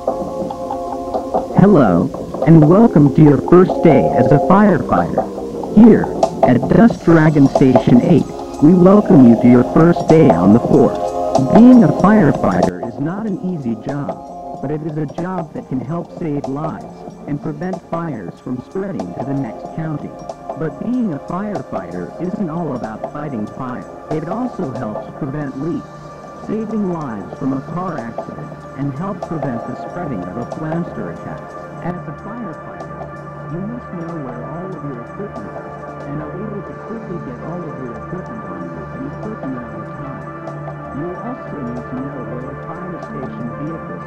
Hello, and welcome to your first day as a firefighter. Here, at Dust Dragon Station 8, we welcome you to your first day on the force. Being a firefighter is not an easy job, but it is a job that can help save lives and prevent fires from spreading to the next county. But being a firefighter isn't all about fighting fire. It also helps prevent leaks, saving lives from a car accident, and help prevent the spreading of a pflanster attack. As a firefighter, you must know where all of your equipment is, and are able to quickly get all of your equipment on you in a certain amount of time. You will also need to know where a fire station vehicle